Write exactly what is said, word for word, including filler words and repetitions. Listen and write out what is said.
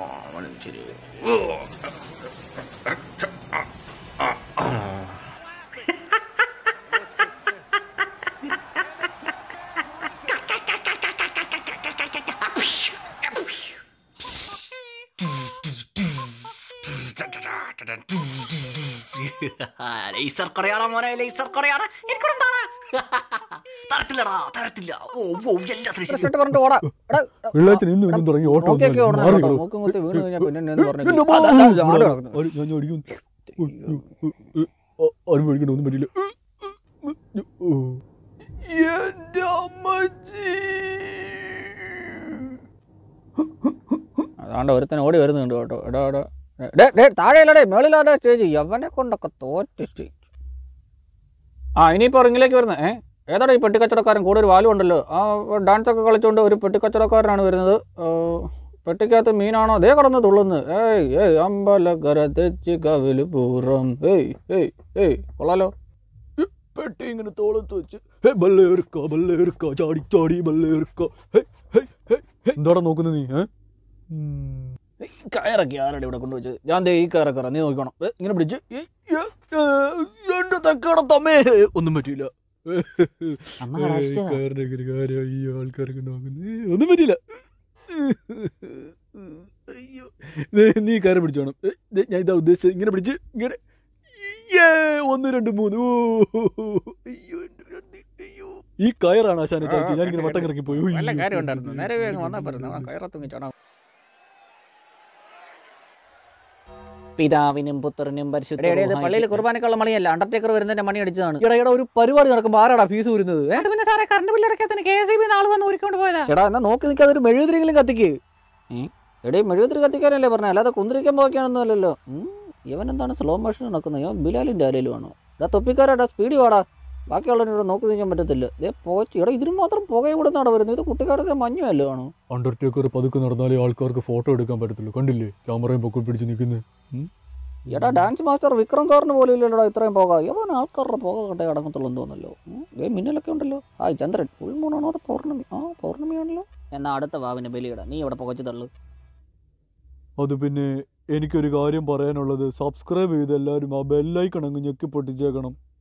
ശരി. ലേസർ കൊടയാടാ മോനെ, ലേസർ കൊടയാടാ. എനിക്കൊരെന്താണ് തരത്തില്ലടാ, തരത്തില്ല. ഓ ഓ എല്ലാത്തിനും അതാണ്ട് ഒരുത്തൻ ഓടി വരുന്നുണ്ട് കേട്ടോ. എടാ എടാ ഡേ താഴെയല്ലേ മേളിലാടെ സ്റ്റേജ്, അവനെ കൊണ്ടൊക്കെ തോറ്റ് സ്റ്റേജ്. ആ ഇനിയിപ്പോൾ റിങ്ങിലേക്ക് വരുന്നത് ഏ ഏതാടാ ഈ പെട്ടിക്കച്ചവടക്കാരൻ? കൂടെ ഒരു വാലും ഉണ്ടല്ലോ. ആ ഡാൻസ് ഒക്കെ കളിച്ചുകൊണ്ട് ഒരു പെട്ടിക്കച്ചവടക്കാരനാണ് വരുന്നത്. പെട്ടിക്കകത്ത് മീനാണോ അതേ കടന്ന് തുള്ളുന്നത്. ഏയ് ഏയ് അമ്പലക്കര തെച്ചി കവില് പൂർവം. ഏയ് ഏയ് ഏയ് കൊള്ളാലോ. പെട്ടി ഇങ്ങനെ തോളത്ത് വെച്ച് ബല്ലേർക്ക ബല്ലേർക്ക ചാടി ചാടി ബല്ലേർക്ക. എന്താടാ നോക്കുന്നത് നീ? ഈ കയറൊക്കെ ആരുടെ ഇവിടെ കൊണ്ടുവച്ചത്? ഞാൻ ദേ ഈ കയറൊക്കെ നീ നോക്കണം. ഇങ്ങനെ പിടിച്ച് എന്റെ തക്കടത്തമ്മേ ഒന്നും പറ്റിയില്ല. ഈ ആൾക്കാരൊക്കെ നോക്കുന്നത് ഒന്നും പറ്റിയില്ല. അയ്യോ നീ കയറി പിടിച്ചോണം. ഞാൻ ഇതാ ഉദ്ദേശിച്ചത്. ഇങ്ങനെ പിടിച്ച് ഇങ്ങനെ ഒന്ന് രണ്ട് മൂന്ന്. അയ്യോ അയ്യോ ഈ കയറാണ് ആശാനെ ചാച്ചി. ഞാനിങ്ങനെ വട്ടം കറക്കി പോയി. പിതാവിനും പുത്രനും പരിശുദ്ധ പള്ളിയിൽ കുർബാനക്കുള്ള മണിയല്ല, അണ്ടർടേക്കർ വരുന്നതിന്റെ മണി അടിച്ചതാണ്. ഇവിടെ ഒരു പരിപാടി നടക്കുമ്പോൾ ആരാടാ ഫീസ് വരുന്നത്? പിന്നെ സാറേ കറണ്ട് ബില്ലടക്കത്തിന് കെ എസ് ഇ ബി നാളെ വന്ന് ഊരിക്കൊണ്ട് പോയതാ. ചേട്ടാ എന്നാ നോക്കി നിൽക്കാതെ ഒരു മെഴുകുതിരികളും കത്തിക്ക്. എടേ മെഴുകുതിരി കത്തിക്കാനല്ലേ പറഞ്ഞത്, അല്ലാതെ കുന്തിരിക്കാൻ പോകാനൊന്നും അല്ലല്ലോ. ഇവൻ എന്താണ് സ്ലോ മോഷൻ നടക്കുന്നത്? ഇവൻ ബിലാലിന്റെ ആരേലും ആണോ? എടാ തൊപ്പിക്കാരാടാ സ്പീഡ് വാടാ, ബാക്കിയുള്ളവരോട് നോക്കി നിൽക്കാൻ പറ്റത്തില്ല. ഇതേ പോച്ച് ഇവിടെ ഇതിന് മാത്രം പുകയും കൂടെ നട വരുന്നത്. ഇത് കുട്ടിക്കാലത്തെ മഞ്ഞുമല്ലോ ആണോ? അണ്ടർടേക്കർ പതുക്കെ നടന്നാലേ ആൾക്കാർക്ക് ഫോട്ടോ എടുക്കാൻ പറ്റത്തുള്ളൂ. കണ്ടില്ലേ ക്യാമറയും പൊക്കി പിടിച്ച് നിൽക്കുന്നത്? എടാ ഡാൻസ് മാസ്റ്റർ വിക്രം സാറിന് പോലും ഇല്ലല്ലോടാ ഇത്രയും പോക. ഇവൻ ആൾക്കാരുടെ പോക കണ്ടേ അടങ്ങത്തുള്ളൂ തോന്നല്ലോ. ഏ മിന്നലൊക്കെ ഉണ്ടല്ലോ. ആ ചന്ദ്രൻ ഫുൾ മൂണാണോ അത് പൗർണമി? ആ പൗർണമിയാണല്ലോ. എന്നാ അടുത്ത വാവിന് ബലിയിടാം. നീ ഇവിടെ പുകച്ചു തള്ളു. അത് പിന്നെ എനിക്കൊരു കാര്യം പറയാനുള്ളത്, സബ്സ്ക്രൈബ് ചെയ്ത് എല്ലാവരും ആ ബെല്ലൈക്കൺ അങ്ങ് ഞെക്കി പൊട്ടിച്ചേക്കണം.